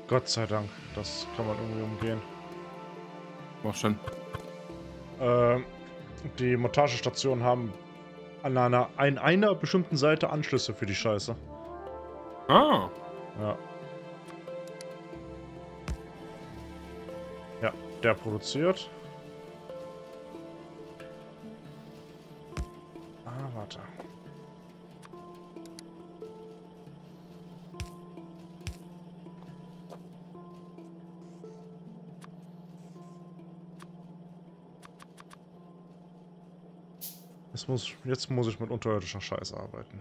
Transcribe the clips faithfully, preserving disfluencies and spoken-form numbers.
Gott sei Dank, das kann man irgendwie umgehen. Mach schon. Ähm, die Montagestationen haben an einer, an einer bestimmten Seite Anschlüsse für die Scheiße. Ah. Ja. Ja, der produziert. Ah, warte. Jetzt muss, jetzt muss ich mit unterirdischer Scheiße arbeiten.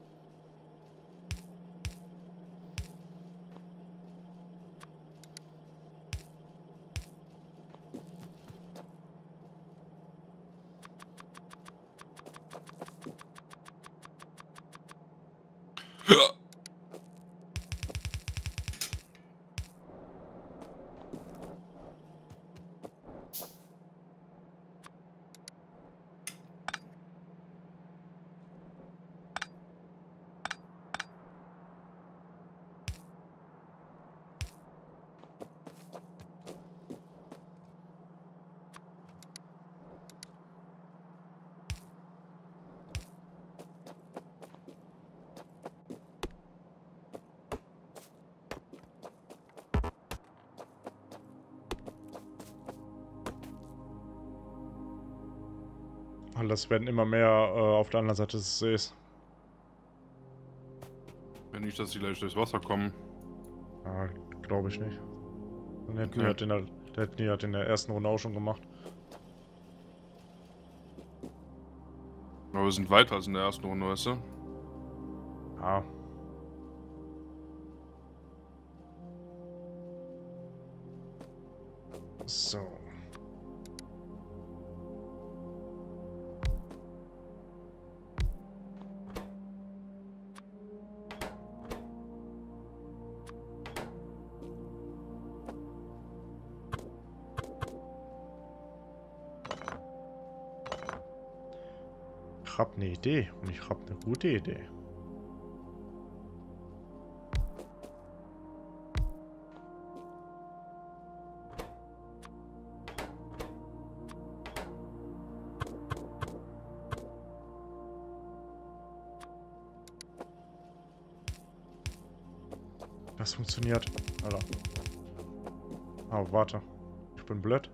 Und das werden immer mehr äh, auf der anderen Seite des Sees. Wenn nicht, dass die gleich durchs Wasser kommen. Ja, glaube ich nicht. Dann hätten die Okay. halt in der, der hätten die halt in der ersten Runde auch schon gemacht. Aber wir sind weiter als in der ersten Runde, weißt du? Ja. So. Ich hab eine Idee und ich hab eine gute Idee. Das funktioniert. Alter. Aber warte. Ich bin blöd.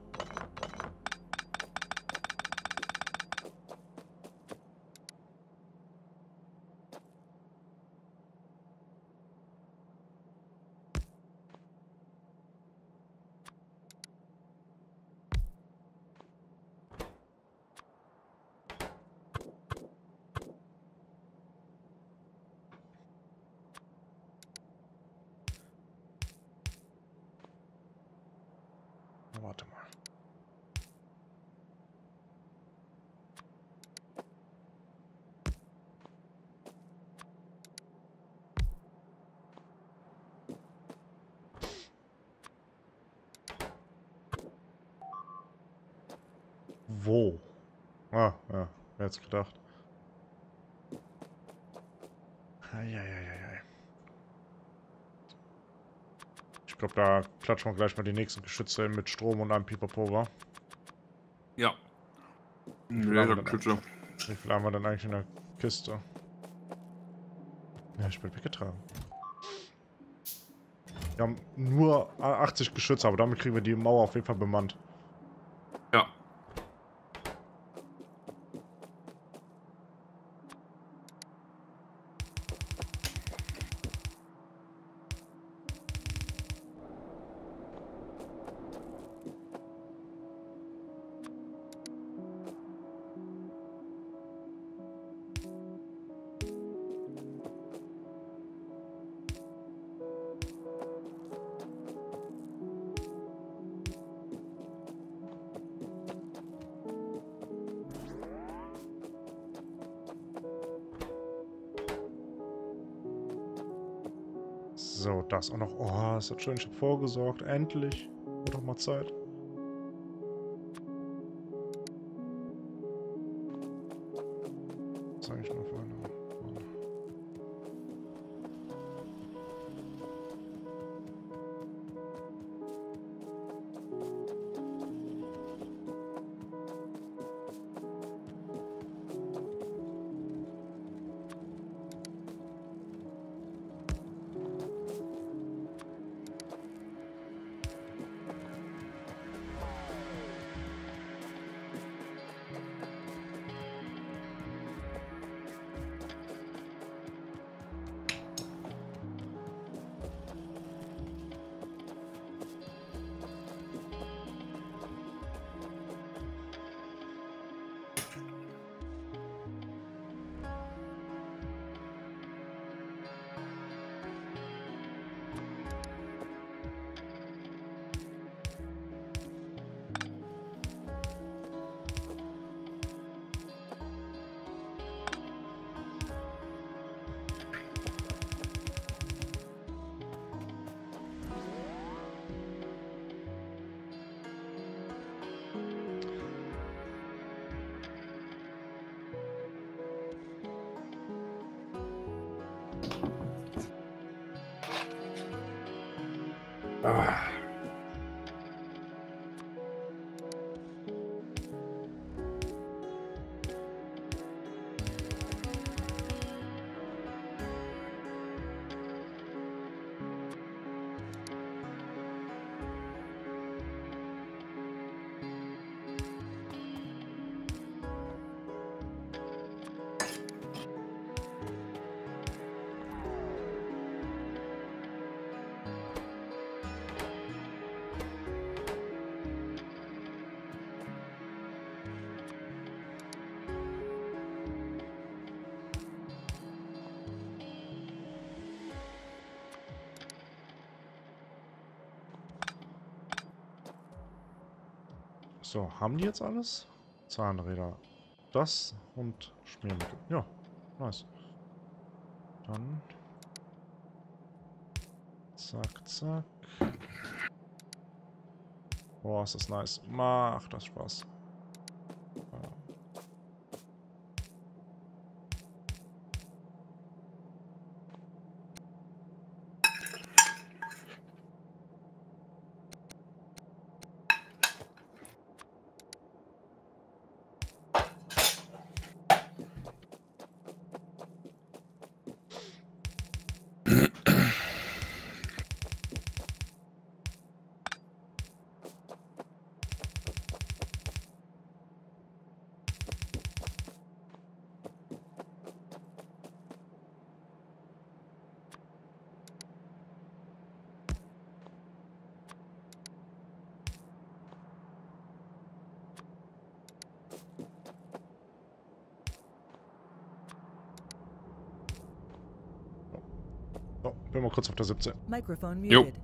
Na, warte mal. Wo? Ah, ja. Wer hätte gedacht. Eieieiei. Ich glaube, da klatschen wir gleich mal die nächsten Geschütze hin mit Strom und einem Pipapo, wa? Ja. Wie viel, haben wir denn, Laserküche. wie viel haben wir denn eigentlich in der Kiste? Ja, ich bin weggetragen. Wir haben nur achtzig Geschütze, aber damit kriegen wir die Mauer auf jeden Fall bemannt. Ja. So, das auch noch. Oh, ist das schön. Ich habe vorgesorgt. Endlich. Wird doch mal Zeit. Was sage ich noch für eine? Ah. So, haben die jetzt alles? Zahnräder. Das und Schmiermittel. Ja, nice. Dann. Zack, zack. Boah, ist das nice. Macht das Spaß. Ja. So, bin mal kurz auf der siebzehn. Microphone Jo. muted.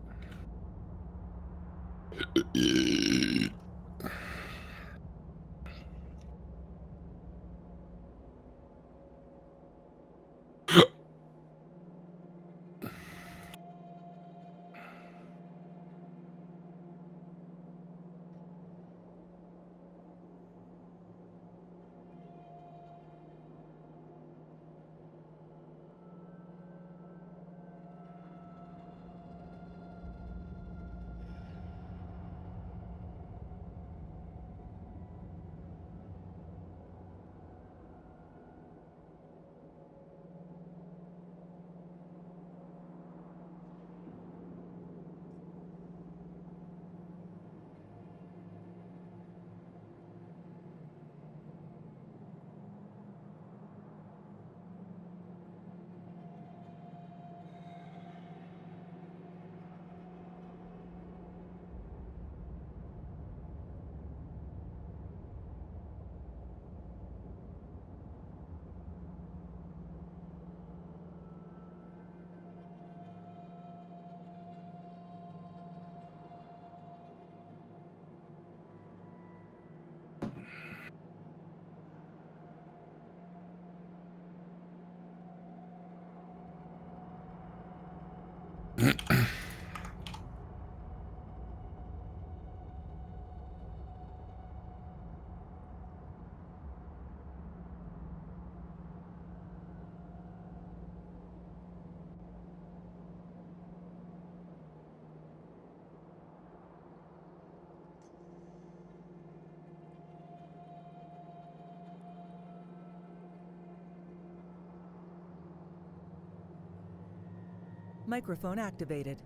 Microphone activated.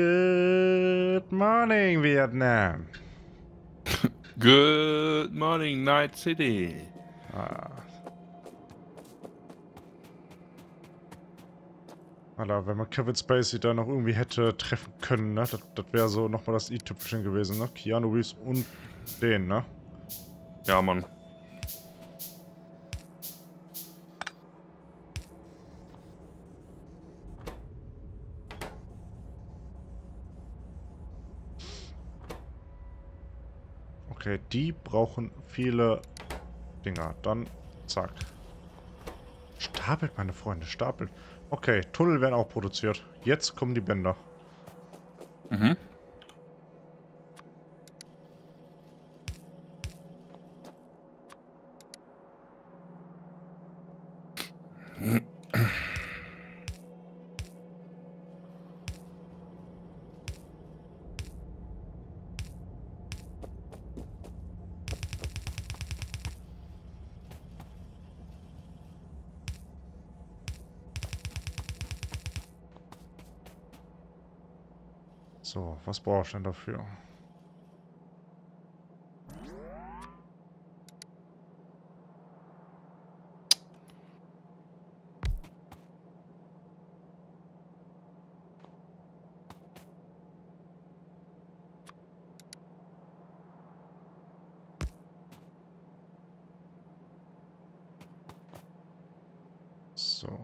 Good morning, Vietnam. Good morning, Night City. Ah. Alter, wenn man Kevin Spacey da noch irgendwie hätte treffen können, ne? Das, das wäre so nochmal das i-Tüpfelchen gewesen, ne? Keanu Reeves und den, ne? Ja, Mann. Okay, die brauchen viele Dinger. Dann, zack. Stapelt, meine Freunde, stapelt. Okay, Tunnel werden auch produziert. Jetzt kommen die Bänder. Mhm. So, was brauche ich denn dafür? So.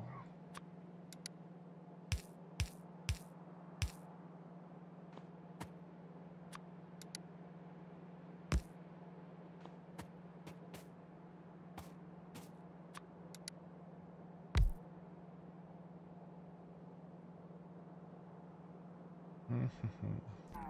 Hm, hm, hm.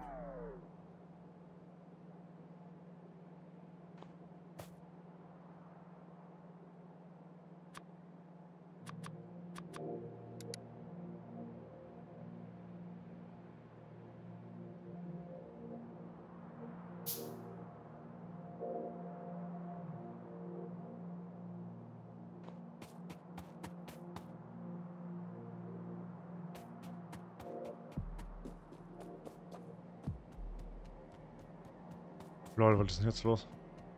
Lol, was ist denn jetzt los?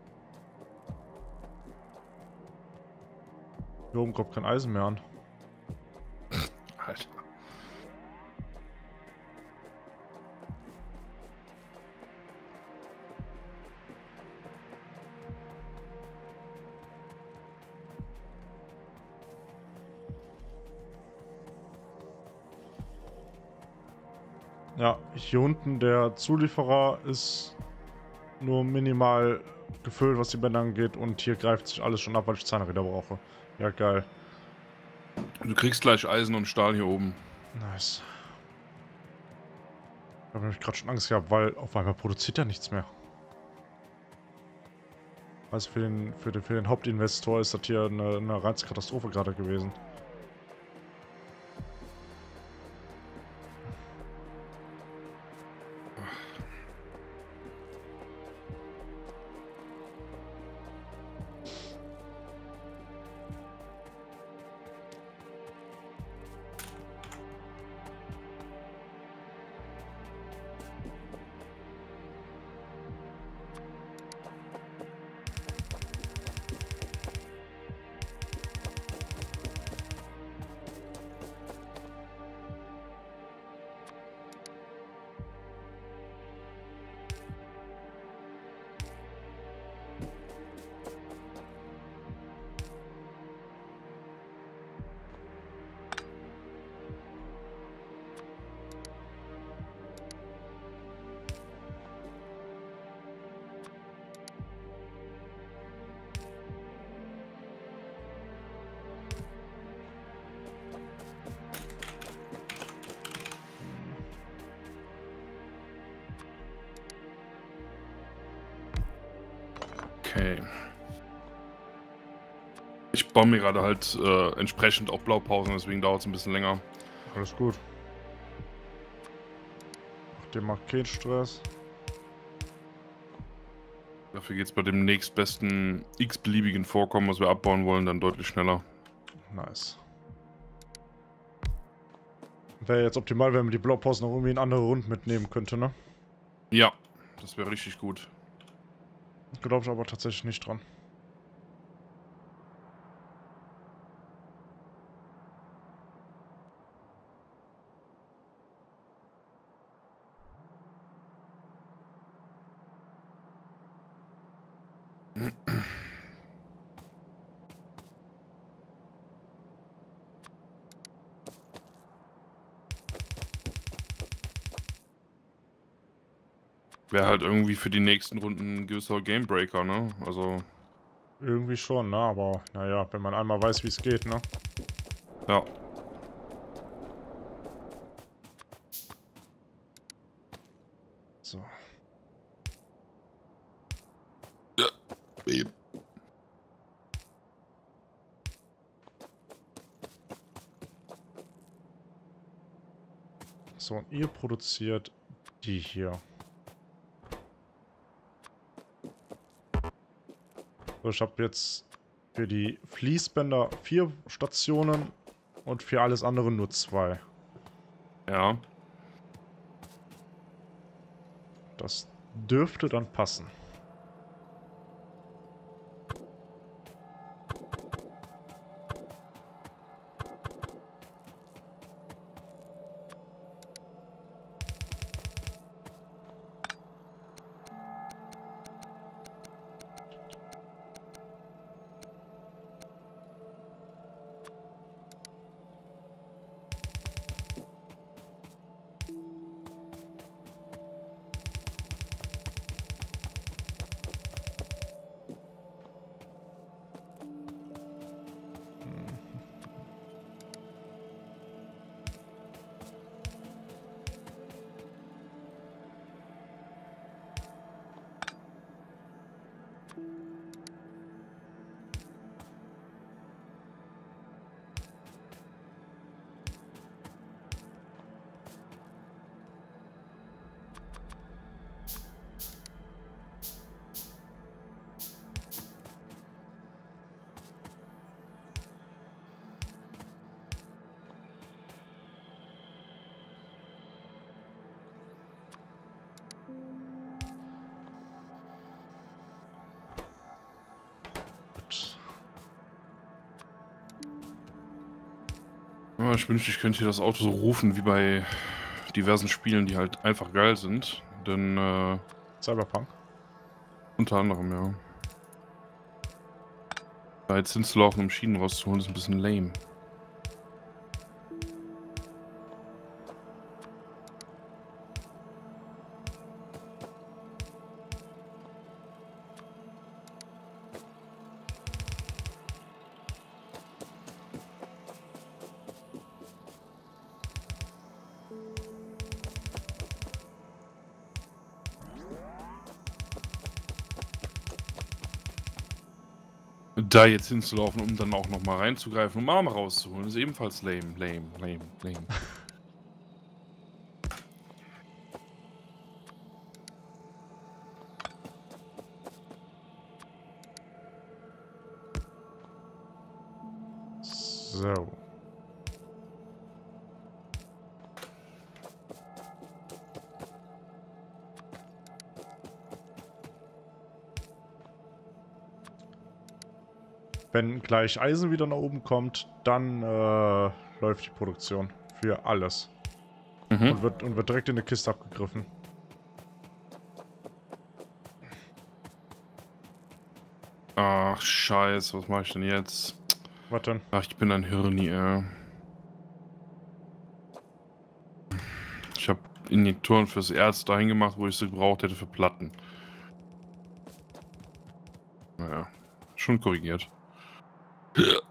Hier oben kommt kein Eisen mehr an. Alter. Ja, hier unten der Zulieferer ist nur minimal gefüllt, was die Bänder angeht. Und hier greift sich alles schon ab, weil ich Zahnräder brauche. Ja, geil. Du kriegst gleich Eisen und Stahl hier oben. Nice. Ich habe nämlich gerade schon Angst gehabt, weil auf einmal produziert er nichts mehr. Also für den, für den, für den Hauptinvestor ist das hier eine, eine reine Katastrophe gerade gewesen. Okay. Ich baue mir gerade halt äh, entsprechend auch Blaupausen, deswegen dauert es ein bisschen länger. Alles gut. Mach dir mal keinen Stress. Dafür geht es bei dem nächstbesten x-beliebigen Vorkommen, was wir abbauen wollen, dann deutlich schneller. Nice. Wäre jetzt optimal, wenn man die Blaupausen noch irgendwie in andere Runden mitnehmen könnte, ne? Ja, das wäre richtig gut. Glaube ich aber tatsächlich nicht dran. Wäre halt irgendwie für die nächsten Runden ein gewisser Gamebreaker, ne? Also. Irgendwie schon, ne? Aber naja, wenn man einmal weiß, wie es geht, ne? Ja. So. Ja. Eben. So, und ihr produziert die hier. So, ich habe jetzt für die Fließbänder vier Stationen und für alles andere nur zwei. Ja. Das dürfte dann passen. Ja, ich wünschte, ich könnte hier das Auto so rufen wie bei diversen Spielen, die halt einfach geil sind. Denn, äh, Cyberpunk. unter anderem, ja. Da jetzt hinzulaufen, um Schienen rauszuholen, ist ein bisschen lame. Da jetzt hinzulaufen, um dann auch noch mal reinzugreifen und Mama rauszuholen, ist ebenfalls lame, lame, lame, lame. So. Wenn gleich Eisen wieder nach oben kommt, dann äh, läuft die Produktion für alles. Mhm. Und, wird, und wird direkt in eine Kiste abgegriffen. Ach, scheiße, was mache ich denn jetzt? Was denn? Ach, ich bin ein Hirni, ey. Ich habe Injektoren fürs Erz dahin gemacht, wo ich sie gebraucht hätte für Platten. Naja, schon korrigiert.